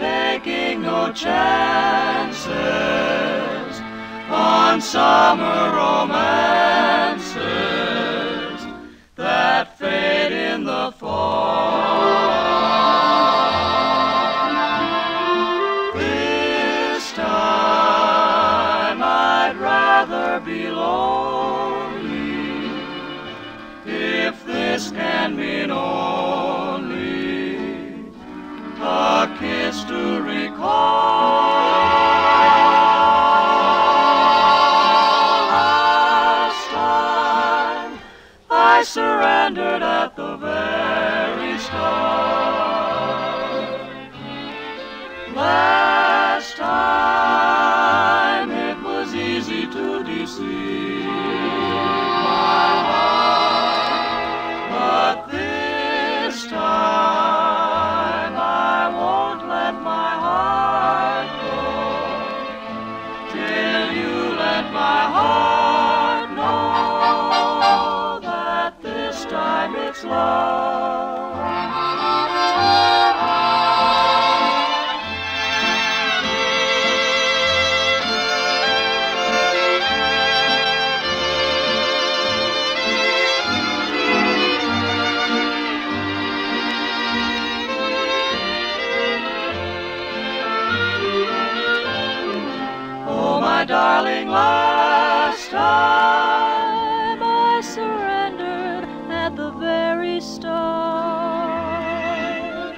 taking no chances on summer romances that fade in the fall. This time I'd rather be lonely, if this can mean only a kiss to recall. Last time I surrendered at the very start. Last time it was easy to deceive my heart, but this time I won't let my heart go till you let my heart know that this time it's love. My darling, last time I surrendered at the very start.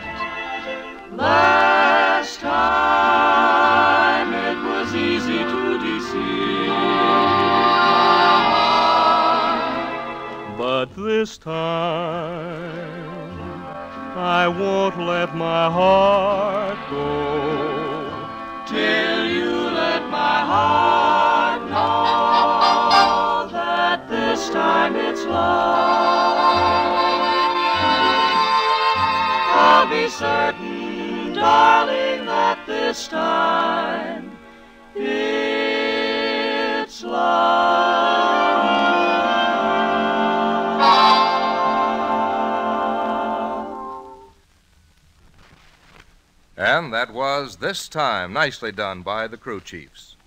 Last time it was easy to deceive my heart, but this time I won't let my heart go till you let my heart know that this time it's love. I'll be certain, darling, that this time it's love. And that was This Time, nicely done by the Crew Chiefs.